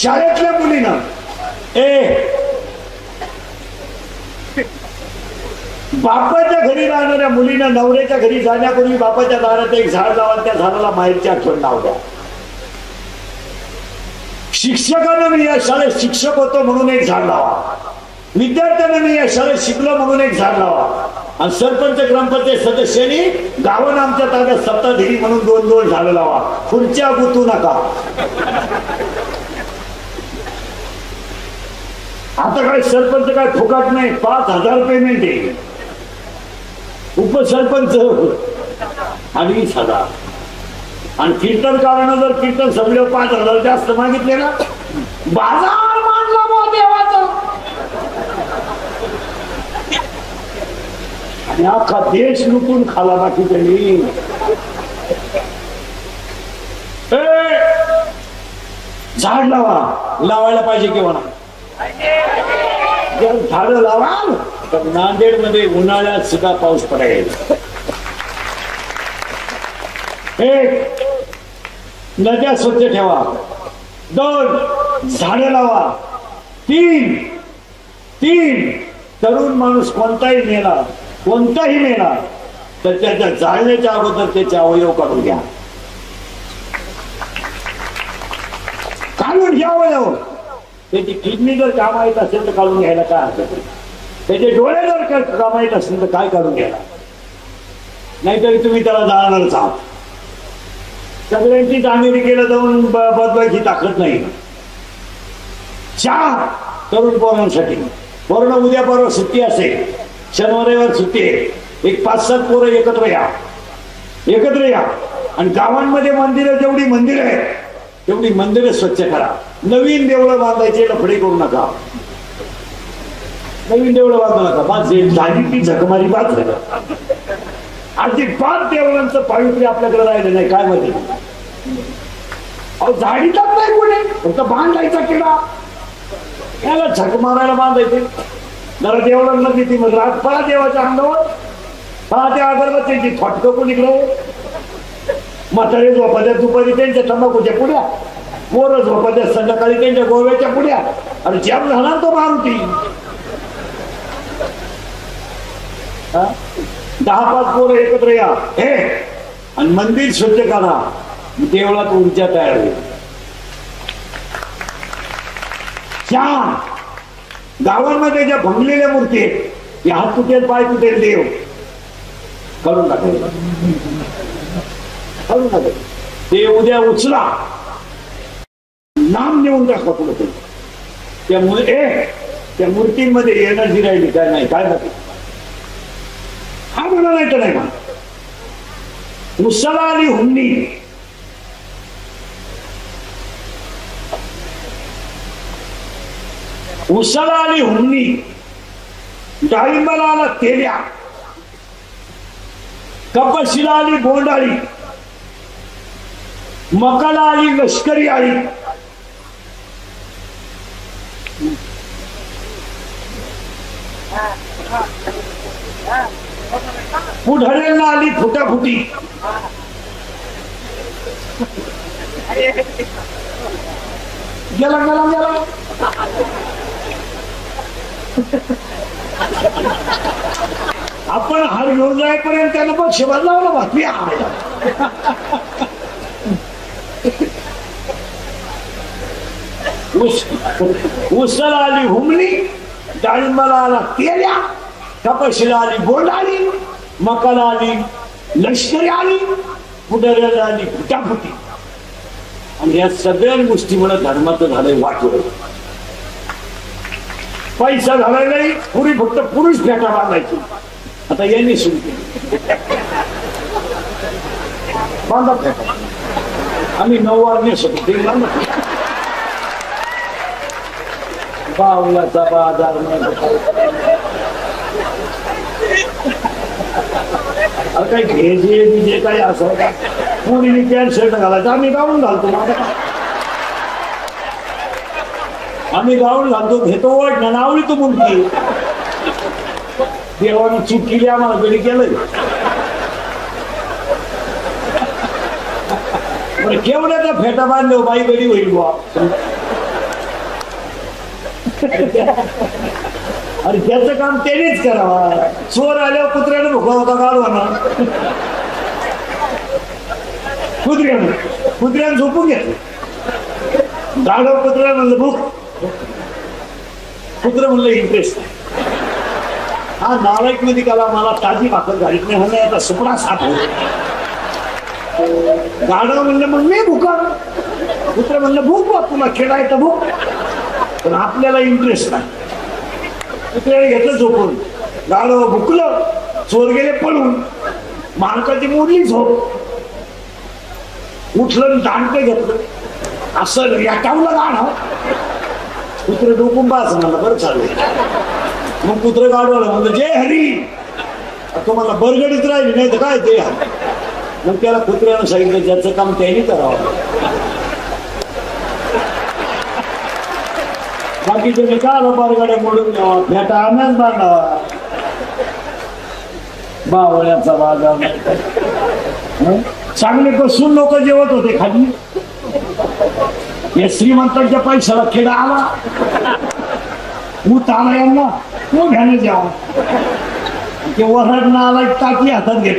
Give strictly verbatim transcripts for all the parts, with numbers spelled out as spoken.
शाळेतल्या मुलीनं ए बापाच्या घरी राहणाऱ्या मुलीनं नवऱ्याच्या घरी जाण्यापूर्वी बापाच्या दारात एक झाड लावा, त्या झाडाला माहेरची आठवण नाव द्या. शिक्षकांना मी या शाळेत शिक्षक होतो म्हणून एक झाड लावा, विद्यार्थ्यांना मी या शाळेत शिकलो म्हणून एक झाड लावा, आणि सरपंच ग्रामपंचायत सदस्यांनी गावानं आमच्या ताब्यात सत्ताधिकारी म्हणून दोन दोन झाडं लावा. खुर्च्या गुतू नका. आता काय सरपंच काय फुकट नाही, पाच हजार पेमेंट आहे. उपसरपंच अडीच हजार, आणि कीर्तन कारण जर कीर्तन सगळं पाच हजार जास्त मागितले ना, बाजार मांडला बा देवाचा, आणि अख्खा देश लुटून खाला बाकी त्यांनी. झाड लावा, लावायला पाहिजे किंवा ना, जर झाडं लावा तर नांदेड मध्ये उन्हाळ्यात सुद्धा पाऊस पडेल. एक, नद्या स्वच्छ ठेवा. दोन, झाडं लावा. तीन तीन तरुण माणूस कोणताही मेला, कोणताही मेला तर त्याच्या जाळण्याच्या अगोदर त्याचे अवयव काढून घ्या. काढून घ्या अवयव. त्याची किडनी जर कामा येत असेल तर काढून घ्यायला काय हरकत, त्याचे डोळे जर कामा येत असेल तर काय काढून घ्यायला, नाहीतरी तुम्ही त्याला जाळणारच आहात. सगळ्यांचीच अमेरिकेला जाऊन बदलायची ताकद नाही. चार, तरुण पोरांसाठी पोरांना उद्या परवा सुट्टी असेल, शनिवार सुट्टी आहे, एक पाच सात पोरं एकत्र या, एकत्र या आणि गावांमध्ये मंदिरं, जेवढी मंदिरं आहेत तेवढी मंदिरं स्वच्छ करा. नवीन देवळं बांधायचे लफडे करू नका. नवीन देवळं बांधू नका. बाद झाली ती झकमारी बाद झालं. अगदी पाच देवळांचं पावित्र्य आपल्याकडे राहिलं नाही. काय माहिती, अहो झाडीचाच नाही कोणी, फक्त बांधायचा किडा, याला झक मारायला बांधायचे. जरा देवळांना किती मग रात पळा देवाच्या अंगावर, पळा त्या अगरबत्तीची फटकं कोण इकडे. म्हातारे झोपात्या दुपारी त्यांच्या तंबाखूच्या पुड्या, पोरं झोपात्या संध्याकाळी त्यांच्या गोव्याच्या पुड्या, आणि जॅम झाला तो मारुती. दहा पाच पोरं एकत्र या हे आणि मंदिर स्वच्छ करा, देवळात ऊर्जा तयार होईल. चार, गावांमध्ये ज्या भंगलेल्या मूर्ती आहेत, या हात तुटेल पाय तुटेल देव करून टाकायचं, करून टाकायचं. ते उद्या उचला, नाम नेऊन टाका कुठे. त्या ए त्या मूर्तींमध्ये एनर्जी राहिली काय नाही, काय नाही. हा म्हणा नाही तर नाही म्हणा. उसाला आली हुंडी, उसाला आली हुंडी, डाळिंबाला आला तेल्या, कपाशीला आली बोंडाळी, मकाला आली लष्करी आळी, पुढाऱ्यांना आली फुटाफुटी, गेला गेला गेला. आपण हार घेऊन जाईपर्यंत त्यानं पक्ष बदलावला बातमी. उसाला आली हुमणी, डाळिंबाला आला तेल्या, कपाशीला आली बोंडाळी, मकाला आली लष्करी आली, पुढाऱ्याला आली फुटाफुटी. आणि या सगळ्या गोष्टीमुळे धर्माचं झालंय वाटोळ. पैसा झाला नाही, पुरी फक्त पुरुष फेटा बांधायची. आता यांनी सुरू केली बांधा फेटा. आम्ही नऊवार नेसतो ते बांधा. बावलाचा बाजार काही भेजे बिजे काही असं का, पुरी पॅन्ट शर्ट घालायचं, आम्ही गाऊन घालतो. आम्ही गाऊन घालतो, घेतो वाट ना नावली तो मुलगी. देवानं चूक केली, आम्हाला गडी केलंय. केवढ्याचा फेटा बांधलो बाई गडी होईल बुवा. अरे त्याचं काम त्यानेच करावं. चोर आल्यावर कुत्र्याने भुका होता काढवा ना, कुत्र्यानं कुत्र्यानं झोपून घेतलं. गाडव कुत्र्या म्हणलं भूक, कुत्र म्हणलं इंटरेस्ट. हा नालायक मध्ये गेला, मला ताजी भाकर घालीत नाही म्हणलं, आता सुपडा साप हो. गाडव म्हणलं मग मी भुका. कुत्र म्हणलं भूक बा, तुला खेळायचं भूक, पण आपल्याला इंटरेस्ट नाही. कुत्र्याने घेतलं झोपून, गाडव भुकलं, चोर गेले पळून, मालकाची मोडली झोप. उठलं दांडकं घेतलं, असं याटावलं गाणं. कुत्र डोकून बास म्हणलं बरं चालू. मग कुत्र गाडवलं म्हणलं जय हरी, तुम्हाला बरगडीत राहिली नाही तर काय ते. मग त्याला कुत्र्यानं सांगितलं ज्याचं काम त्याने करावं, बाकीचे का आलं बरगड्या मोडून द्यावा, भेटा आणाच बांधावा. बावळ्याचा बाजार नाही. चांगले बसून लोक जेवत होते खाली. या श्रीमंतांच्या पैशाला खेळा आला, ऊत आला यांना, तो घ्यायला द्यावा. ते वरडणं आला, टाकी हातात घेत,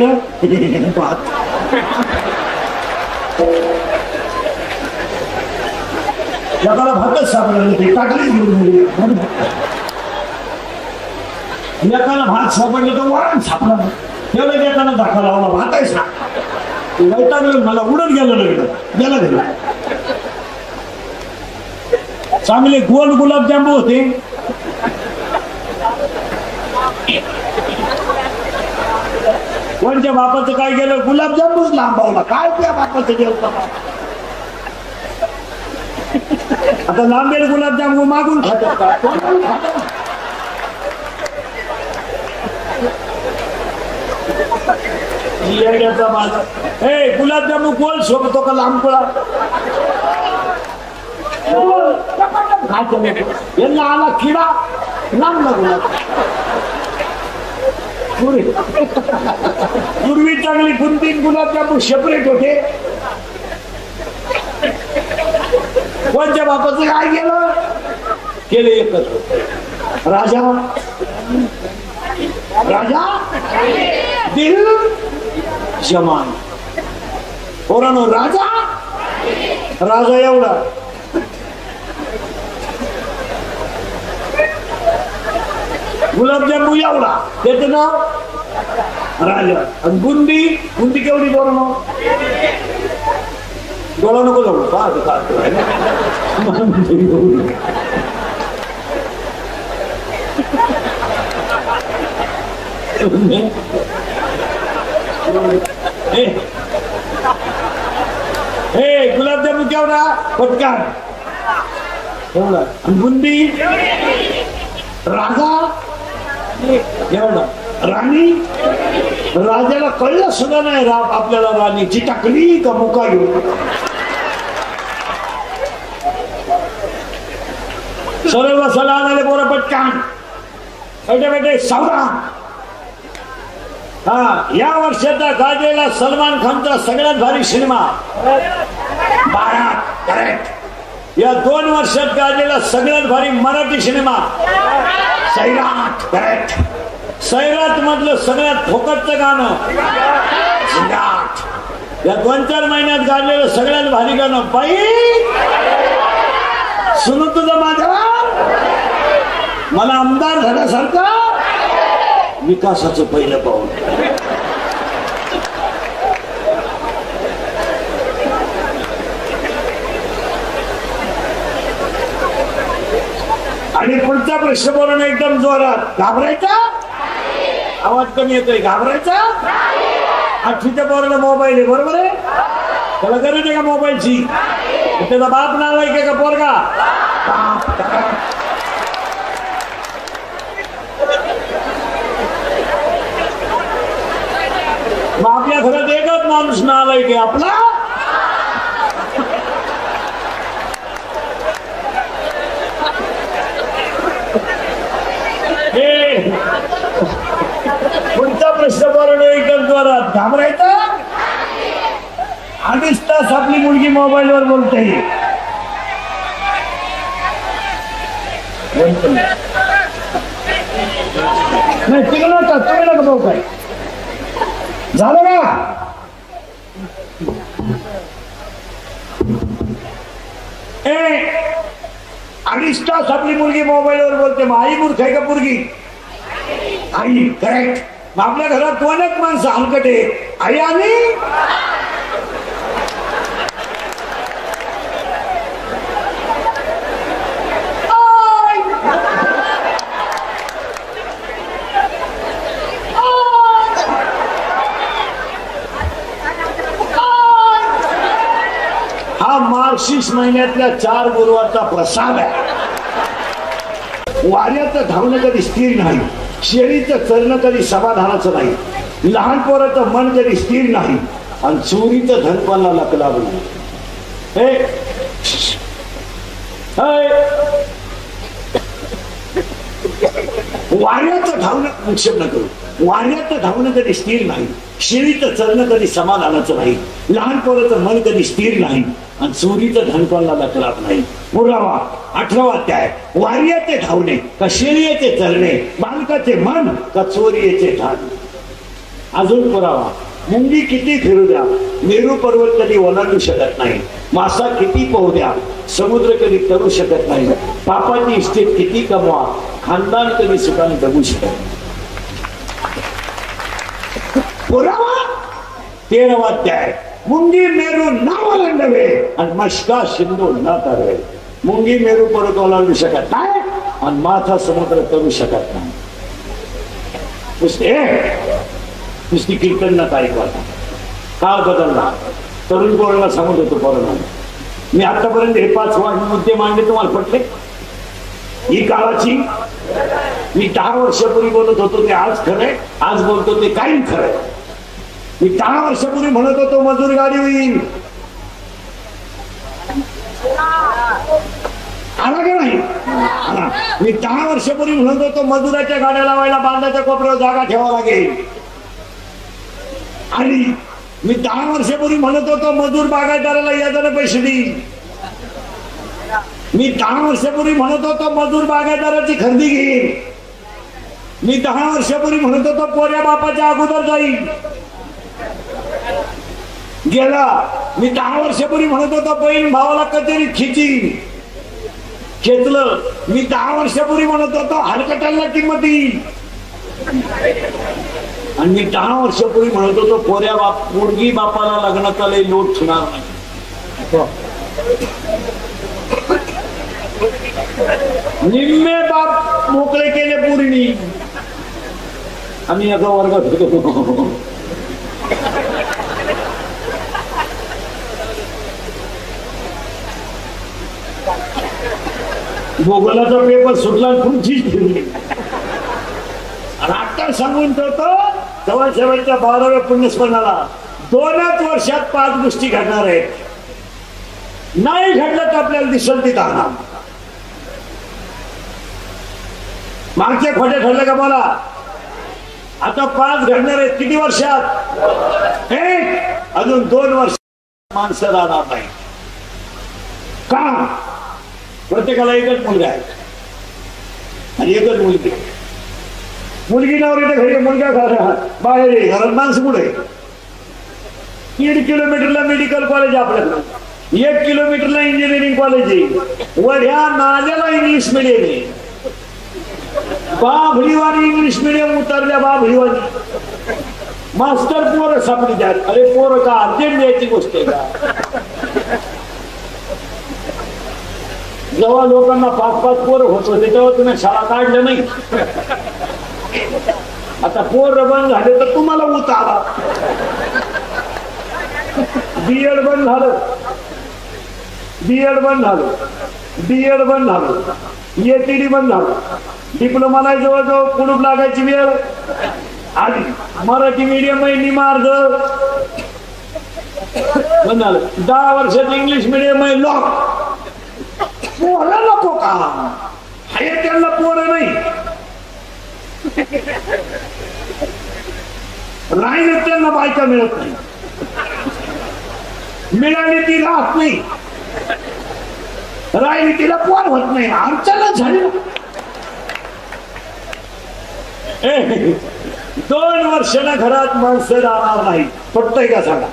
एकाला भातच सापडलं ते टाकलीच घेऊन गेली. एकाला भात सापडलं तर वरण सापडलं, त्याला एकाला दाखवा लावला भाताच ना. वैतागलं, मला उडत गेलं लगेच, गेला गेला. चांगले गोल गुलाबजांबू होते. कोणत्या बापाचं काय गेलं, गुलाबजांबूच लांबवला. काय त्या बापाचं जेवता. आता लांबेल गुलाबजांबू मागून खातात का? येड्याचा माझा हे गुलाबजामू गोल शोभतो का लांबकुळा? यांना आला किडा, लांबला गुलाब. पूर्वी चांगली दोन तीन गुलाबजामू सेपरेट होते. कोणत्या बापाचं काय गेलं, केले एकच. राजा राजा दिल जमान. पोरानो राजा राजा एवढा. गुलाबजामू एवढा, त्याचं नाव राजा. आणि बुंदी बुंदी केवढी पोरानो? डोळा नको जाऊ का? हे गुलाबजामू केवढा? पटकन एवढा. बुंदी राजा एवढा. राणी राजाला कळलं सुद्धा नाही रा आपल्याला राणीची टाकली का मुका घेऊन. सरळ बसायला आणाले पोरं पटकन. बेटे बेटे सावधान. हा या वर्षाचा गाजलेला सलमान खानचा सगळ्यात भारी सिनेमा बारात. करेक्ट. या दोन वर्षात गाजलेला सगळ्यात भारी मराठी सिनेमा सैराट. करेक्ट. सैराट मधलं सगळ्यात फोकटचं गाणं सैराट. या दोन चार महिन्यात गाजलेलं सगळ्यात भारी गाणं बाई सुनू तुझं माझ्या मला आमदार झाल्यासारखं विकासाचं पहिलं पाऊल. आणि पुढचा प्रश्न बोलणं एकदम जोरात. घाबरायचा? आवाज कमी येतोय. घाबरायचा? आठवीच्या पोराला मोबाईल आहे बरोबर आहे, त्याला गरज आहे का मोबाईलची? त्याचा बाप नाव आहे का पोरगा? मग आपल्या घरात एकच माणूस नालाय की आपला. पुढचा प्रश्न बोलणं एकदम जोरात. घाबरायचा? अडीच तास आपली मुलगी मोबाईलवर बोलते. नाही तिकडं का तुम्ही नका भाऊ काय झालं का ए अडीच तास आपली मुलगी मोबाईलवर बोलते मग आई मूर्ख आहे का पोरगी आई करेक्ट आपल्या घरात कोणच माणसं हलकट आहे आई आणि हा मार्गशीर्ष महिन्यातल्या चार गुरुवारचा प्रसाद आहे वाऱ्याचं धावणं कधी स्थिर नाही शेळीचं चरणं कधी समाधानाचं नाही लहान पोराचं मन कधी स्थिर नाही आणि चोरीचं धनपाला लकलावलं हे वाऱ्याचं धावणं निक्षेप न करू वाऱ्याचं धावणं कधी स्थिर नाही शेळीचं चरणं कधी समाधानाचं नाही लहान पोराचं मन कधी स्थिर नाही आणि चोरीचं धनपाला लकलाव नाही पुरावा अठरावा अध्याय वाऱ्याचे धावणे का शेळीचे चरणे बालकाचे मन का चोरीचे धान अजून पुरावा मुंगी किती फिरू द्या मेरू पर्वत कधी ओलांडू शकत नाही मासा किती पोहू द्या समुद्र कधी करू शकत नाही पापाची इस्टेट किती कमवा खानदान कधी सुखाने जगू शकत पुरावा तेरावा अध्याय मुंगी मेरू ना ओलांडवे आणि मशका सिंधू न तरवे मुंगी मेरू पर्वत ओलांडू शकत नाही आणि माथा समुद्र करू शकत नाही नुसते नुसती कीर्तन न तारीख वाटा काळ बदलला तरुण पोरांना सांगत होतो पोरांना मी आतापर्यंत हे पाच मुद्दे मांडले तुम्हाला पटले ही काळाची मी दहा वर्षापूर्वी बोलत होतो ते आज खरंय आज बोलतो ते काही खरंय मी दहा वर्षापूर्वी म्हणत होतो मजूर गाडी होईल आला का नाही आला मी दहा वर्षापूर्वी म्हणत होतो मजुराच्या गाड्या लावायला बांधाच्या कोपऱ्यावर जागा ठेवावं लागेल आणि मी दहा वर्षापूर्वी म्हणत होतो मजूर बागायतदाराला यादाने पैसे देईल मी दहा वर्षापूर्वी म्हणत होतो मजूर बागायतदाराची खरेदी घेईल मी दहा वर्षापूर्वी म्हणत होतो पोऱ्या बापाच्या अगोदर जाईल गेला मी दहा वर्षापूर्वी म्हणत होतो बहीण भावाला कचेरीत खिची खेचलं मी दहा वर्षापूर्वी म्हणत होतो हलकटाला किंमत देईल आणि मी दहा वर्षापूर्वी म्हणत होतो पोऱ्या बाप पोरगी बापाला लग्नाचा लय लोट होणार नाही निम्मे बाप मोकळे केले पूर्णी आम्ही एका वर्गात होतो भूगोलाचा पेपर सुटला खुर्चीच फिरली आणि आता सांगून ठेवतो जवळ शेवटच्या बाराव्या पुण्यस्मरणाला दोनच वर्षात पाच गोष्टी घडणार आहेत नाही घडलं तर आपल्याला दिसल ती दाना मागच्या खोट्या ठरलं का मला आता पाच घडणार आहेत किती वर्षात एक अजून दोन वर्ष माणसं राहणार नाही का प्रत्येकाला एकच मुलगा आहे आणि एकच मुलगी मुलगी नवरीच्या घरी मुलगा घरात बाहेर आहे घरात माणसं कुठे दीड किलोमीटरला मेडिकल कॉलेज आपल्याकडे एक किलोमीटरला इंजिनिअरिंग कॉलेज आहे वड्या नाल्याला इंग्लिश मिडियम आहे बाभळीवाणी इंग्लिश मिडियम उतरल्या बाभळीवाणी मास्टर पोरं सापडी द्यात अरे पोरं का अर्जंट द्यायची गोष्ट आहे का जेव्हा लोकांना पाच पाच पोरं होत होते तेव्हा तुम्ही शाळा काढल्या नाही आता पोर बंद झाले तर तुम्हाला उतारा बीएड बंद झालं बीएड बंद झालं डीएड बंद झालं एटीडी बंद झालं डिप्लोमाला जवळजवळ कुलूप लागायची वेळ आली मराठी मीडियम आहे निमार्ग बंद झालं दहा वर्षात इंग्लिश मीडियम आहे लॉक पोरं नको का हाय त्यांना पोरं नाही राहिलं त्यांना बायका मिळत नाही मिळाली ती राहत नाही राहिली तिला पोर होत नाही आमच्याला झाली ए, दोन वर्षांना घरात माणसं राहणार नाही, पटतंय का सांगा?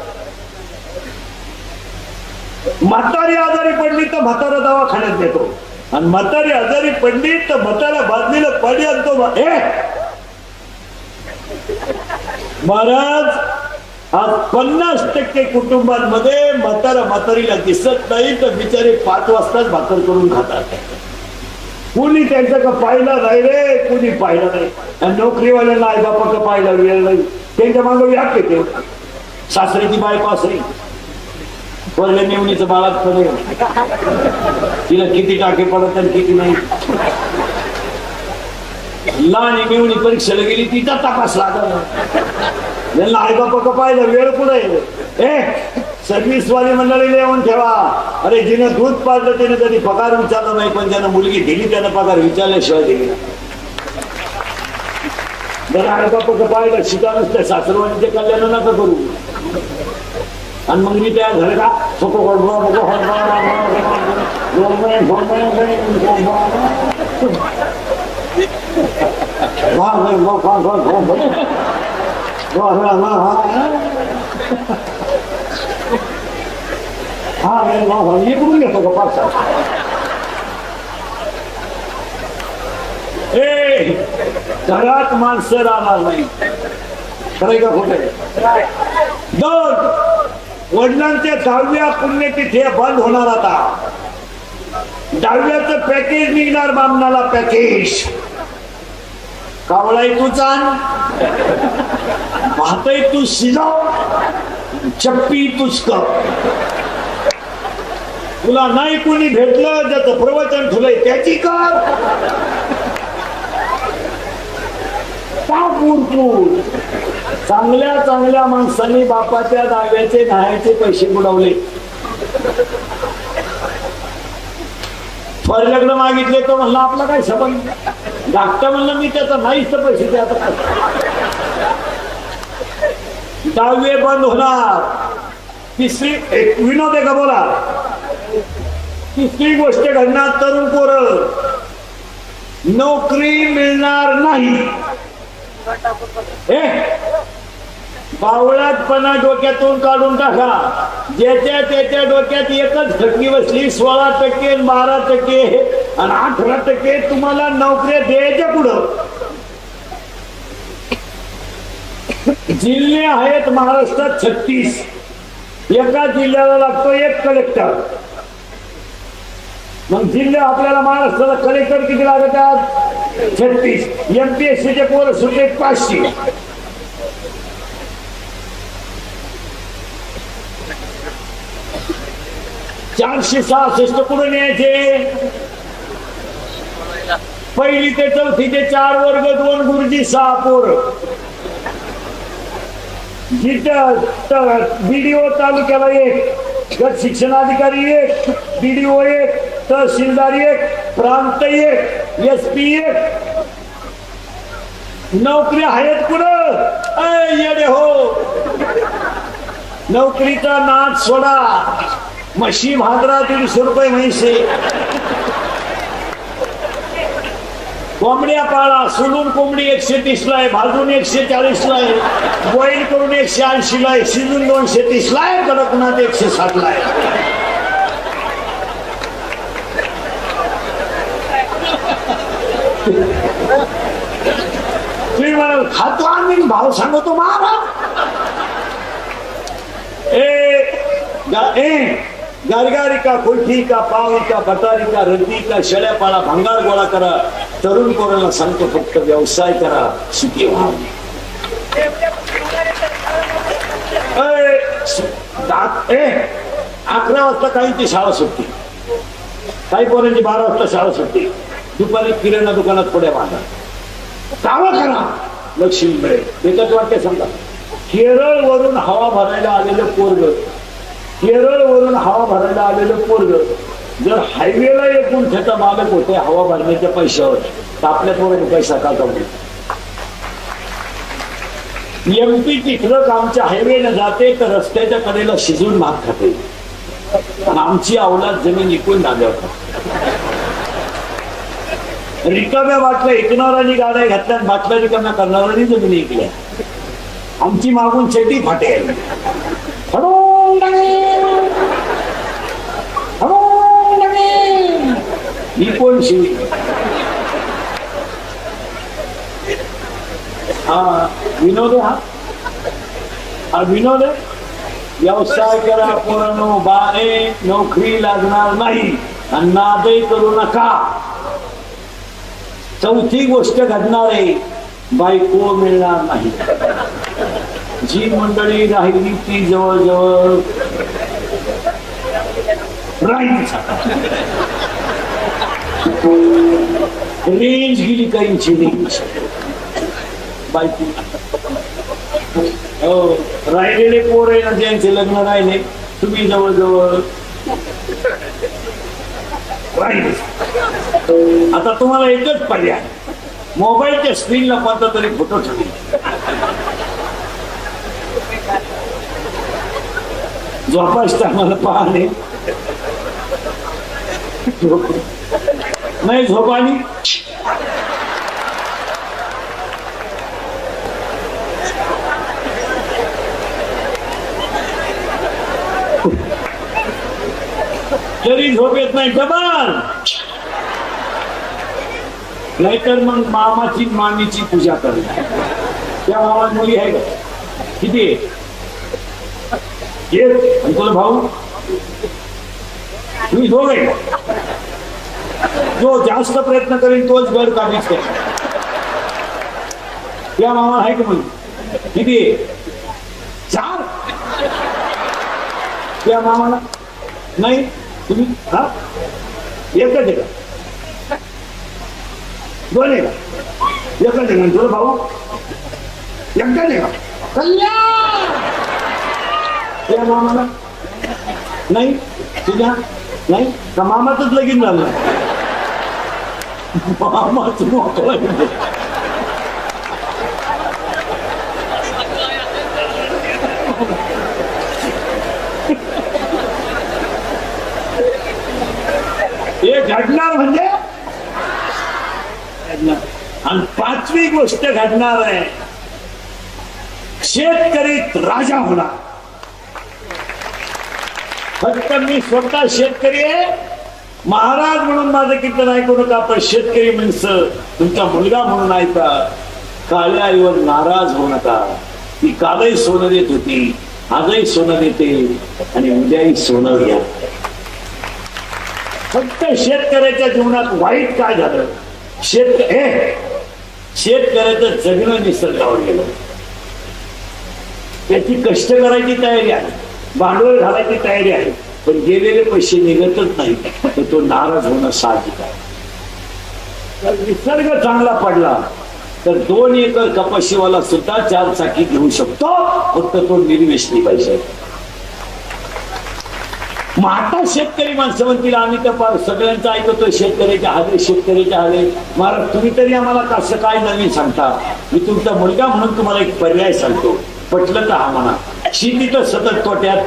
म्हातारी आजारी पडली तर म्हातारा दवाखान्यात देतो, आणि म्हातारी आजारी पडली तर म्हातारा बादलीला पाणी आणतो. महाराज, आज पन्नास टक्के कुटुंबांमध्ये म्हातारा म्हातारीला दिसत नाही तर बिचारे पाच वाजताच भाकर करून खातात. कुणी त्यांचं का पाहिलं नाही रे, कुणी पाहिलं नाही. आणि नोकरीवाल्यांना आई बापा का पाहिला वेळ नाही, त्यांच्या मागे व्याप येते. सासरीची बायपास आहे, वरल्या मेवणीचं बाळात पडे, तिला किती टाके पडत आणि किती नाही. लहान मेवणी परीक्षेला गेली, तिचा तपास लागला. यांना आई बापा का पाहिलं वेळ कुठे. ए सर्व्हिस वाली मंडळीला येऊन ठेवा. अरे जिनं दूध पाजलं त्याने कधी पगार विचारला नाही, पण ज्यानं मुलगी दिली त्यानं पगार विचारल्याशिवाय दिली. जर आई बापा का पाहिलं शिका नसते सासरवाणीचे कल्याण नका करू. आणि मग मी त्या घर का हा हे करून घेतो का पाच. ए घरात माणसं राहणार नाही, खरंय का खोटं? दोन, वडिलांच्या दहाव्या पुण्यतिथी बंद होणार. आता दहाव्याचं पॅकेज निघणार बामणाला. पॅकेज कावळाई तू चान, भातही तू शिजाव, चप्पी तूच कर. तुला नाही कोणी भेटलं ज्याचं प्रवचन ठुलंय त्याची कर. चांगल्या चांगल्या माणसांनी बापाच्या दाव्याचे न्यायाचे पैसे बुडवले. पर लग्न मागितले तो म्हणला आपला काय संबंध. धाकटा म्हणलं मी त्याचा नाहीच तर पैसे द्या. दहावे बंद होणार. तिसरी एक विनोद आहे का बोला. तिसरी गोष्ट घडणार, तरुण पोरं नोकरी मिळणार नाही. बावळातपणा डोक्यातून काढून टाका. ज्याच्या त्याच्या डोक्यात एकच खटकी बसली. सोळा टक्के बारा टक्के आणि अठरा टक्के तुम्हाला नोकऱ्या द्यायच्या पुढं. जिल्हे आहेत महाराष्ट्रात छत्तीस. एका जिल्ह्याला लागतो एक कलेक्टर. मग जिल्हे आपल्याला महाराष्ट्राला कलेक्टर किती लागतात? छत्तीस. एमपीएससी चे पोरं सुद्धा पाचशे. चारशे सहासष्ट कुठे न्यायचे? पहिली ते चौथीचे चार वर्ग, दोन गुरुजी, सहा पोर. जिथं बीडीओ तालुक्याला एक, गट शिक्षणाधिकारी एक, बीडीओ एक, तहसीलदार एक, प्रांत एक, एसपी एक. नोकरी आहेत कुठं? येडे हो. नोकरीचा नाद सोडा. म्हशी भादरा दीडशे रुपये म्हैसे. कोंबड्या पाळा. सोलून कोंबडी एकशे तीस ला आहे, भाजून एकशे चाळीस ला आहे, बॉईल करून एकशे ऐंशी ला आहे, शिजून दोनशे तीस ला आहे, कडकनाथ एकशे साठ ला आहे. तुम्ही म्हणाल खातो आम्ही भाव सांगतो महाराज. ए गारगारिका, खुलठीका, पाविका, बटारिका, रद्दीका, शेळ्यापाळा, भंगार गोळा करा. तरुण पोरांना सांगतो फक्त व्यवसाय करा, सुखी व्हा. अकरा वाजता काहींची शाळा सुटते, काही पोरांची बारा वाजता शाळा सुटते. दुपारी किराणा दुकानात पुढे बांधा. दावा करा लक्ष्मी मिळेल. एकच वाक्य सांगा. केरळ वरून हवा भरायला आलेलं पोरग, केरळ वरून हवा भरायला आलेलं पोरग जर हायवेला एकूण त्याचा मालक होते हवा भरण्याच्या पैशावर, तर आपल्या पोराने पैसा का कमवतो? एमपी तिकडं आमच्या हायवेला जाते तर रस्त्याच्या कडेला शिजून भात खाते. आमची अवलाद जमीन विकून नाद्यावर. रिकाम्या बाटल्या ऐकणाऱ्यांनी गाड्या घातल्या, बाटल्या रिकाम्या करणाऱ्यांनी जमिनी ऐकल्या. आमची मागून चेटी फाटेल. ही कोण शिवी? हा विनोद हा हा विनोद आहे. व्यवसाय करा पोरांनो, बाहे नोकरी लागणार नाही, नादही करू नका. चौथी गोष्ट घडणार आहे, बायको मिळणार नाही. जी मंडळी राहिली ती जवळजवळ राहिली. रेंज गेली काहींची रेंज. बायको हो राहिलेले पोर आहे ना, ज्यांचे लग्न राहिले तुम्ही जवळजवळ राहिले. आता तुम्हाला एकच पर्याय, मोबाईलच्या स्क्रीनला कोणता तरी फोटो ठेवले. झोपायचं आम्हाला पाहणे नाही, झोप आली तरी झोप येत नाही डबल. नाहीतर मग मामाची मामीची पूजा करणार. त्या मामा मुली आहे का? किती आहे? तुला भाऊ तुम्ही दोघे. जो जास्त प्रयत्न करेल तोच गड काढीच करेल. त्या मामा आहे का मुली? किती आहे? चार. त्या मामाला नाही तुम्ही हा एकच आहे का? दोन आहे का? एकच आहे का? तुला भाऊ एकच आहे का? कल्याण. त्या मामाला नाही तुझ्या नाही का? मामाचंच लगीन झालं. मामाच मोकळा हे घडणार म्हणजे. आणि पाचवी गोष्ट घडणार आहे, शेतकरी राजा होणार. फक्त मी स्वतः शेतकरी आहे, महाराज म्हणून माझं कीर्तन ऐकू नका, पण शेतकरी माणसं तुमचा मुलगा म्हणून ऐका. काळ्या आईवर नाराज होऊ नका. ती कालही सोनं देत होती, आजही सोनं देते आणि उद्याही सोनं घ्या. फक्त शेतकऱ्याच्या जीवनात वाईट काय झालं, शेत हे शेतकऱ्याचं जगणं निसर्गावर गेलं. त्याची कष्ट करायची तयारी आहे, भांडवल घालायची तयारी आहे, पण गेलेले पैसे निघतच नाही, तर तो नाराज होणं साहजिक आहे. तर निसर्ग चांगला पडला तर दोन एकर कपाशीवाला सुद्धा चार चाकी घेऊ शकतो, फक्त तो निर्व्यसनी पाहिजे. मग आता शेतकरी माणसं म्हणतील आम्ही तर फार सगळ्यांचं ऐकतोय, शेतकऱ्याच्या हाले शेतकऱ्याच्या हाले. महाराज तुम्ही तरी आम्हाला कसं काय नवीन सांगता? मी तुमचा मुलगा म्हणून तुम्हाला एक पर्याय सांगतो, पटलं तर हा म्हणा. शेती तर सतत तोट्यात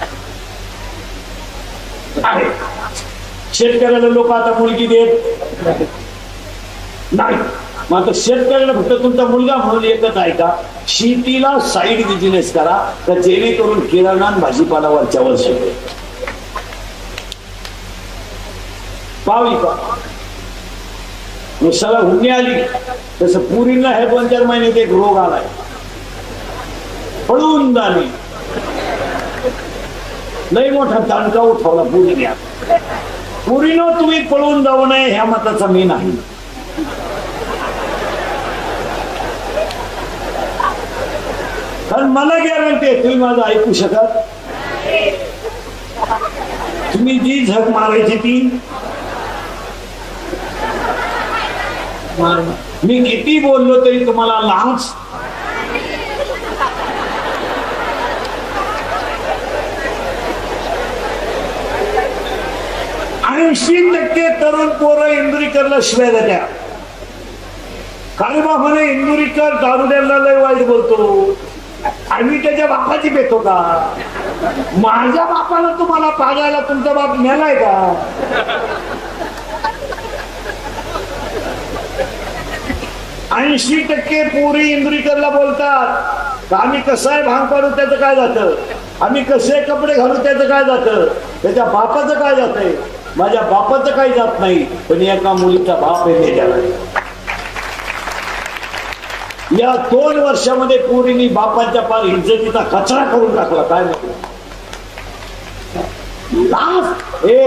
आहे. शेतकऱ्याला लोक आता मुलगी देत नाही. मग आता शेतकऱ्याला फक्त तुमचा मुलगा म्हणून एकच आहे का, शेतीला साईड बिझनेस करा, तर जेणेकरून किराणा आणि भाजीपाला वरच्या वर शिकेल. पावली का सगळं हुंडी आली तसं पुरीला हे दोन चार महिन्यात एक रोग आलाय, पळून जाणे. लई मोठा दांडका उठवला पुरीने. पुरीनं तुम्ही पळून जाऊ नये ह्या मताचा मी नाही. कारण मला गॅरंटी आहे तुम्ही माझं ऐकू शकत. तुम्ही जी झक मारायची ती मी किती बोललो तरी तुम्हाला लाच. ऐंशी टक्के तरुण पोरं इंदुरीकरला शिवाय देत्या. काळे बाबाने इंदुरीकर दारुड्याला लय वाईट बोलतो, आम्ही त्याच्या बापाची पेतो का? माझ्या बापाला तुम्हाला पागायला तुमचा बाप नेलाय का? ऐंशी टक्के पोरी इंद्रिकरला बोलतात आम्ही कसं आहे भांग पाडू त्याचं काय जातं, आम्ही कसे कपडे घालू त्याचं काय जातं, त्याच्या बापाचं काय जातंय, माझ्या बापाचं काही जात नाही. पण एका मुलीचा बाप आहे त्याला. या दोन वर्षामध्ये पोरींनी बापाच्या पार इज्जतीचा कचरा करून टाकला. काय म्हणतो लाज, ए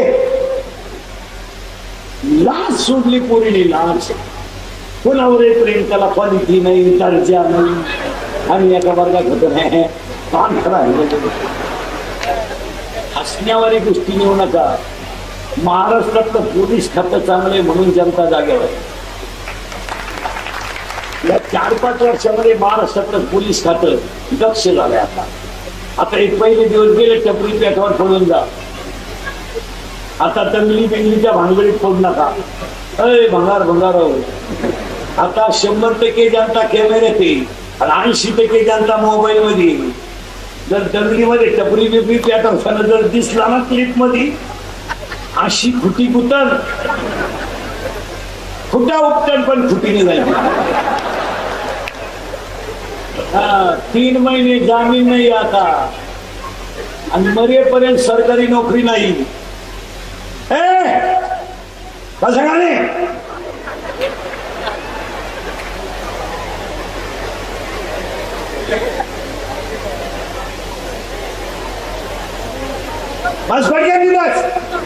लाज सोडली पोरीने. लाज कोणावर प्रेम, त्याला क्वालिटी नाही, दर्जा नाही. आणि एका वर्गात होतो काम खरा आहे. हसण्यावारी गोष्टी नेऊ नका. महाराष्ट्रात पोलीस खातं चांगले म्हणून जनता जागेवर. या चार पाच वर्षामध्ये महाराष्ट्रातलं पोलीस खातं दक्ष झालंय. आता आता एक पहिले दिवस गेले टपरी पेठावर पडून जा. आता दंगली बिंगलीच्या भानगडीत पडू नका. अय भंगार भंगार. आता शंभर टक्के जनता कॅमेऱ्यात येईल आणि ऐंशी टक्के जनता मोबाईल मध्ये येईल. जर दंगलीमध्ये टपरी बिपरी पेटावताना जर दिसला ना क्लिप मध्ये अशी खुटी कुतन खुटा उपटन पण खुटीने जाईल. हा तीन महिने जामीन नाही आता आणि मरेपर्यंत सरकारी नोकरी नाही. कसं गाणे बस पडक्या दिवस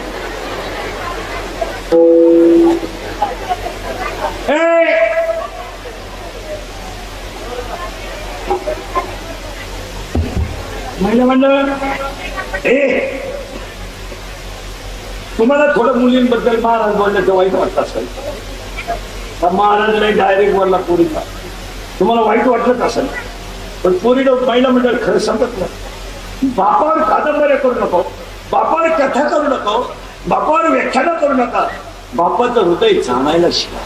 महिला मंडळ. ए तुम्हाला थोडं मुलींबद्दल महाराज बोलण्याचं वाईट वाटत असेल. महाराजांनी डायरेक्ट बोलला पोरीला, तुम्हाला वाईट वाटत असेल. पण पोरीला महिला मंडळ खरं सांगत नाही. बापावर कादंबऱ्या करू नको, बापावर कथा करू नको, बापावर व्याख्यान करू नका. बापाचं हृदय जाणायला शिका.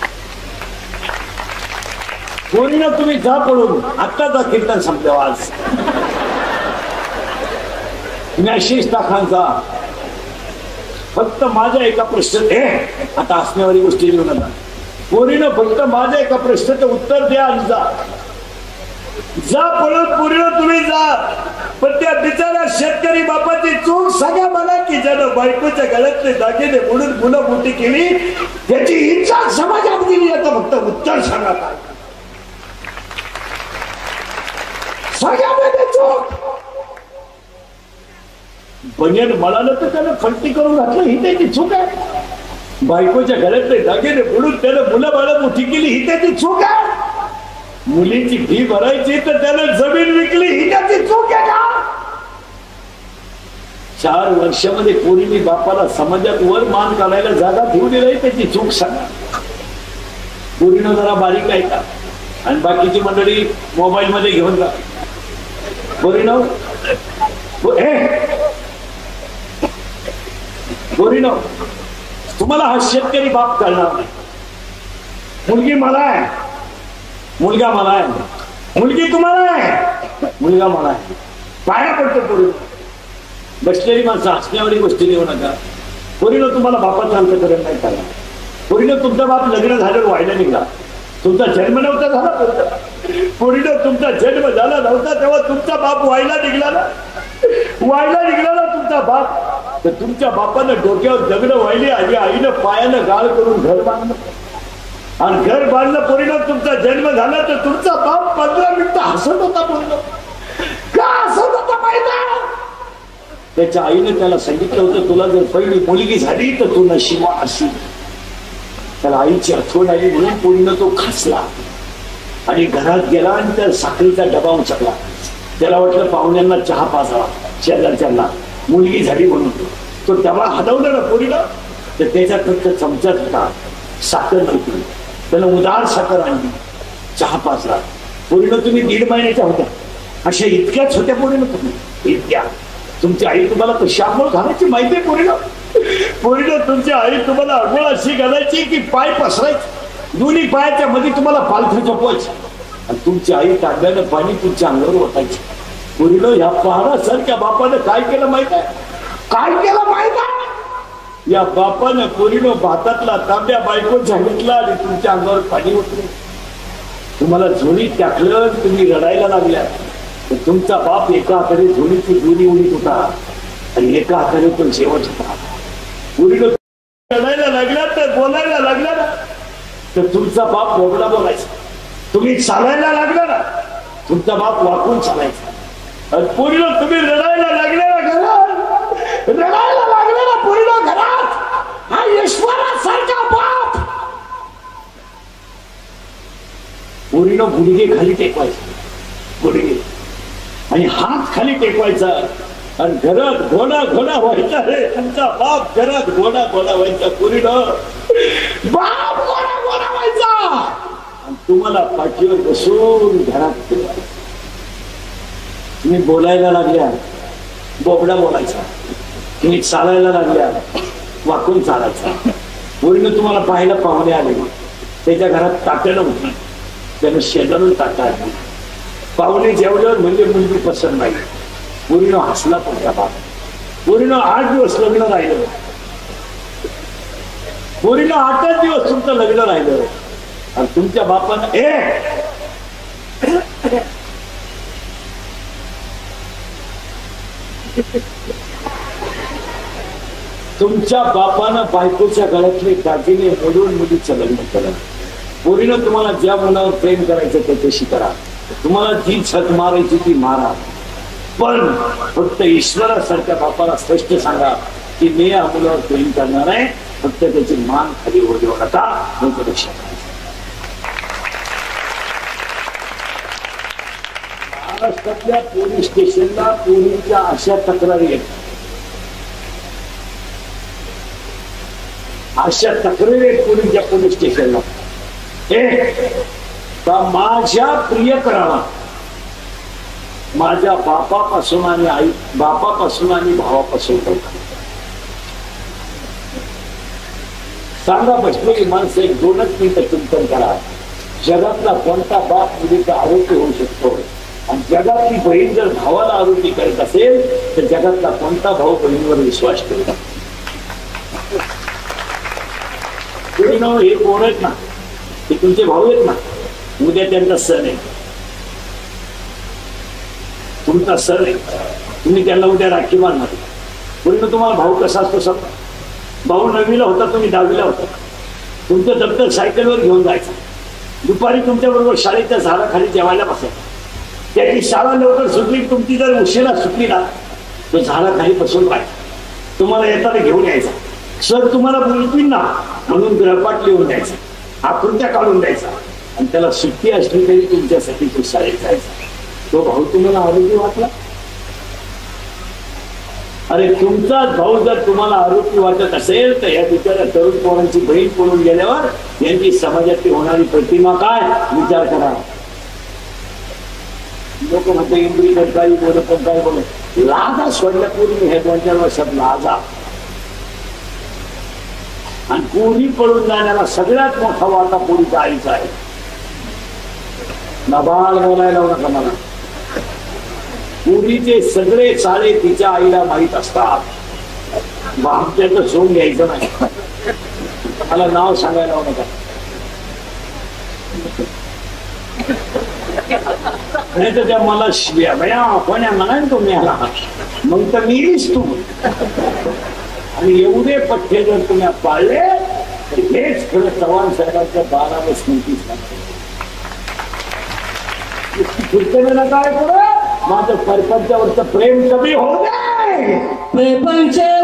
पोरीनं तुम्ही जा पडून आत्ताचा कीर्तन संपलं. आज मॅसेज टाकांचा फक्त माझ्या एका प्रश्न ए आता असण्यावारी गोष्टी लिहू नका. पोरीनं फक्त माझ्या एका प्रश्नाचं उत्तर द्या आणि जा जा पळून पोरीनं तुम्ही जा. पण त्या बिचारा शेतकरी बापाची चूक सगळ्या मला की ज्यानं बायकोच्या गळ्यातले दागिने म्हणून मुलं मोठी केली त्याची इच्छा समाजात गेली. आता फक्त उत्तर सांगा काय सगळ्या चूक. बनियन मळालं तर त्यानं फलटी करून घातलं ही त्याची चूक आहे. बायकोच्या घरातले दागिने बुडून त्यानं मुलं बाळ मोठी केली ही त्याची चूक आहे. मुलीची फी भरायची तर त्यानं जमीन विकली ही त्याची चूक आहे का. चार वर्षामध्ये पोरीने बापाला समाजात वर मान काढायला जागा ठेवू दिली त्याची चूक सांगा. पोरीनं जरा बारीक आहे का आणि बाकीची मंडळी मोबाईल मध्ये घेऊन जा. पोरीनं पोरीनो तुम्हाला हा शेतकरी बाप कळणार नाही. मुलगी मला आहे, मुलगा मला आहे, मुलगी तुम्हाला आहे, मुलगा मला आहे. पाया पडतो पोरी. बसलेली माणसं हसण्यावारी गोष्टी लिहू नका. पोरीनो तुम्हाला बापाचं अंतकरण नाही करा. पोरीनो तुमचा बाप लग्न झाल्यावर व्हायला निघाला. तुमचा जन्म नव्हता झाला. पोरीनो तुमचा जन्म झाला नव्हता तेव्हा तुमचा बाप व्हायला निघाला ना. व्हायला निघाला तुमचा बाप तर तुमच्या बापानं डोक्यावर दगड वाहिली आणि आईनं पायानं गाळ करून घर बांधलं आणि घर बांधलं. पोरीनं तुमचा जन्म झाला तर तुमचा बाप पंधरा मिनिटं हसत होता. बोललो का हसत होता माहिती. त्याच्या आईनं त्याला सांगितलं होतं तुला जर पहिली मुलगी झाली तर तू नशिबवान असेल. त्याला आईची आठवण आली म्हणून पोरीनं तो खचला आणि घरात गेला आणि त्या साखरेचा डबा उचलला. त्याला वाटलं पाहुण्यांना चहा पाजावा शेजारच्यांना मुलगी झाली म्हणून. तो डबा हलवला ना पोरीला तर त्याच्यात फक्त चमचात होता, साखर नव्हती. त्यानं उदार साखर आणली, चहा पाजला. पोरीनं तुम्ही दीड महिन्याच्या होत्या अशा इतक्याच होत्या पोरीनं तुम्ही इतक्या. तुमची आई तुम्हाला कशी आंघोळ घालायची माहिती आहे पोरीनं. पोरीनं तुमची आई तुम्हाला आंघोळ अशी घालायची की पाय पसरायचे, दोन्ही पायाच्या मध्ये तुम्हाला पालथं झोपवायची आणि तुमची आई तांब्यानं पाणी तुमच्या अंगावर ओतायची. पोरीनं ह्या पहाडासारख्या बापानं काय केलं माहित आहे, काय केलं माहित आहे. या बापानं पोरीनं भातातला तांब्या बायको झागितला आणि तुमच्या अंगावर पाणी ओतलं. तुम्हाला झोळीत टाकलं, तुम्ही रडायला लागल्या, तर तुमचा बाप एका हाताने झोळीची दोरी उडीत होता आणि एका हाताने पण शेवट होता. उडीत रडायला लागल्या तर बोलायला लागला ना तर तुमचा बाप बोबडा बोलायचा. तुम्ही चालायला लागला ना तुमचा बाप वाकून चालायचा. आणि पूर्ण तुम्ही रडायला लागले ना घरात, रडायला लागले ना पूर्ण घरात, हा ईश्वरासारखा बाप पूर्ण गुडघे खाली टेकवायचे, गुडघे आणि हात खाली टेकवायचा आणि घरात घोडा घोडा व्हायचा रे. तुमचा बाप घरात घोडा घोडा व्हायचा, पूर्ण बाप घोडा घोडा व्हायचा आणि तुम्हाला पाठीवर बसून घरात ठेवायचा. तुम्ही बोलायला लागल्या, बोबडा बोलायचा. तुम्ही चालायला लागल्या, वाकून चालायचा. पूर्ण तुम्हाला पाहायला पाहुणे आले, त्याच्या घरात ताटं नव्हती, त्यानं शेजारून ताटं आली. पाहुणे जेवल्यावर म्हणजे मुलगी पसंत नाही. पूर्ण हसला तुमचा बाप. पूर्ण आठ दिवस लग्न राहिलं, पूर्ण आठच दिवस तुमचं लग्न राहिलं आणि तुमच्या बापानं ए तुमच्या बापानं बायकोच्या गळ्यातले दागिने मोडून मुलीचं लग्न केलं. पूर्ण तुम्हाला ज्या मुलावर प्रेम करायचं त्याच्याशी करा, तुम्हाला जी छत मारायची ती मारा, पण फक्त ईश्वरासारख्या बापाला स्पष्ट सांगा की मी या मुलावर प्रेम करणार आहे, फक्त त्याची मान खाली वर देऊ नका. महाराष्ट्रातल्या पोलीस स्टेशनला पोलीसच्या अशा तक्रारी आहेत, अशा तक्रारी आहेत पोलीसच्या पोलीस स्टेशनला का माझ्या प्रियकराला माझ्या बापापासून आणि आई बापापासून आणि भावापासून सांगा. बसलेली माणसं एक दोनच मिनिटं चिंतन करा. जगातला कोणता बाप मुलीचा आरोपी होऊ शकतो आणि जगातली बहीण जर भावाला आरोपी करत असेल तर जगातला कोणता भाऊ बहिणीवर विश्वास करतो? हे कोण आहेत ना, ते तुमचे भाऊ आहेत ना, उद्या त्यांचा सण आहे, तुमचा सण आहे, तुम्ही त्यांना उद्या राखी बांधणार. पूर्ण तुम्हाला भाऊ कसा असतो सांगा. भाऊ नववीला होता, तुम्ही दहावीला होता. तुमचं दप्तर सायकलवर घेऊन जायचं, दुपारी तुमच्या बरोबर शाळेच्या झाडाखाली जेवायला बसायचं. त्याची शाळा लवकर सुटली, तुमची जर उशिरा सुटली ना तो झाडाखाली बसून राहायचा. तुम्हाला येताना घेऊन यायचा. सर तुम्हाला बोलतील ना म्हणून ग्रहपाठ लिहून द्यायचा, आकृत्या काढून द्यायचा आणि त्याला सुट्टी असली तरी तुमच्यासाठी तो शाळेत जायचा. तो भाऊ तुम्हाला आरोग्य वाटला? अरे तुमचाच भाऊ जर तुम्हाला आरोग्य वाटत असेल तर या बिचाऱ्या तरुण पोरांची बहीण पळून गेल्यावर यांची समाजाची होणारी प्रतिमा काय विचार करा. लोक म्हणते इंद्री काही बोलत काय बोलत, लाजा सोडल्या पूर्वी हे दोन चार वर्षात लाजा. आणि पोरी पळून जाण्याला सगळ्यात मोठा वाटा पोरीचा आईचा आहे. नबाल बोलायला नका मला. पोरीचे सगळे चाळे तिच्या आईला माहीत असतात. आमच्याचं सोंग घ्यायचं नाही. मला नाव सांगायला नका. नाही तर त्या मला शिव्या भया कोण्या म्हणाल तो मिळाला मग तर मीच तू. आणि एवढे पठ्य जर तुम्ही पाळले तर हेच खरं चव्हाण साहेबांच्या बाराव्या स्मृती काय पुढे माझं परपंचावरचं प्रेम कमी होऊ दे.